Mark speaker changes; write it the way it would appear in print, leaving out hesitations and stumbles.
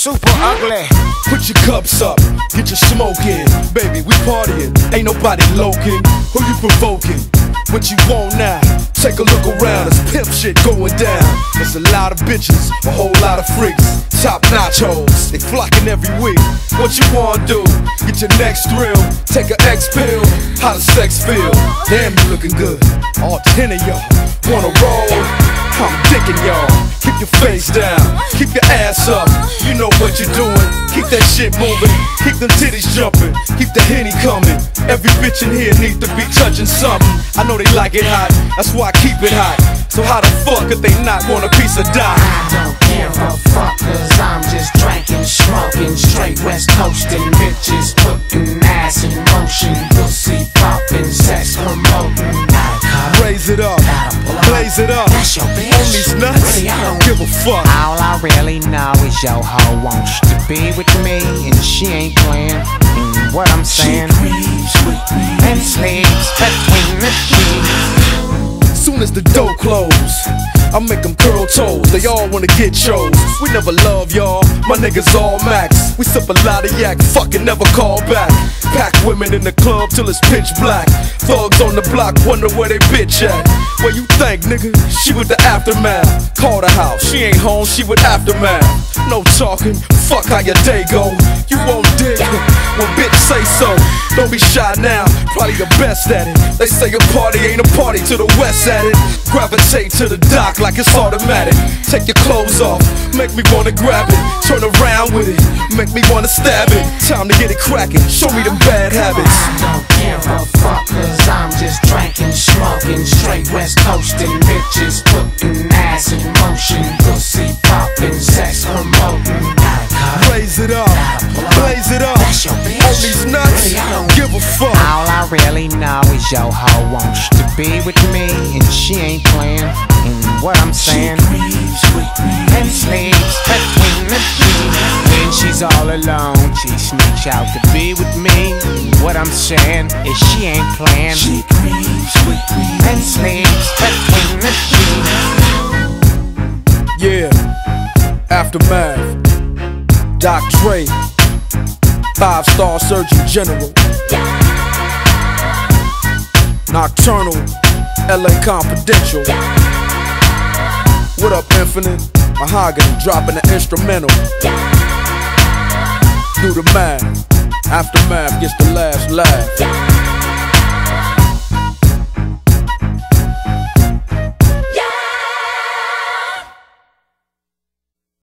Speaker 1: super ugly.
Speaker 2: Put your cups up, get your smoke in. Baby, we partying, ain't nobody loking. Who you provoking? What you want now? Take a look around, there's pimp shit going down. There's a lot of bitches, a whole lot of freaks. Top-notch hoes, they flocking every week. What you wanna do? Get your next thrill, take an X pill. How does sex feel? Damn, you looking good. All 10 of y'all wanna roll? I'm digging y'all. Keep your face down, keep your ass up. You know what you're doing. Keep that shit moving, keep them titties jumping, keep the Henny coming. Every bitch in here needs to be touching something. I know they like it hot, that's why I keep it hot. So how the fuck could they not want a piece of die?
Speaker 1: I don't give a fuck, cause I'm just drinking, smoking, straight west coasting. Bitches putting ass in motion, pussy popping, sex promoting.
Speaker 2: Raise it up, blaze it up.
Speaker 1: That's your bitch.
Speaker 2: On these nuts, I don't give a fuck.
Speaker 3: All I really know is your hoe wants to be with me, and she ain't playing. What I'm saying,
Speaker 1: She creeps with me
Speaker 3: and sleeps between the sheets.
Speaker 2: Soon as the door close, I make them curl toes. They all wanna get chose. We never love y'all, my niggas all max. We sip a lot of yak, fucking never call back. Pack women in the club till it's pitch black. Thugs on the block wonder where they bitch at. Where you think, nigga? She with the aftermath. Call the house, she ain't home, she with aftermath. No talking, fuck how your day go. You won't dig when bitch say so. Don't be shy now, probably the best at it. They say a party ain't a party till the west at it. Gravitate to the dock like it's automatic. Take your clothes off, make me wanna grab it. Turn around with it, make me wanna stab it. Time to get it cracking, show me them bad habits.
Speaker 1: I don't give a fuck, cause I'm just drinking, smoking, straight west coasting. Bitches putting ass in motion, pussy popping, sex promoting.
Speaker 2: Raise it up, blaze it up.
Speaker 1: That's your bitch.
Speaker 2: On these nuts,
Speaker 1: I don't
Speaker 2: give a fuck.
Speaker 3: All I really know is your hoe wants to be with me, and she ain't playing. What I'm saying,
Speaker 1: creeps with me
Speaker 3: and sleeps between the sheets. When she's all alone, she sneaks out to be with me. What I'm saying is she ain't playing.
Speaker 1: She creeps with me
Speaker 3: And sleeps between the sheets.
Speaker 2: Yeah, Aftermath, Doc Dre, 5-star Surgeon General, Knoc-Turn'Al, LA Confidential. What up, Infinite? Mahogany dropping the instrumental. Do the math, Aftermath gets the last laugh.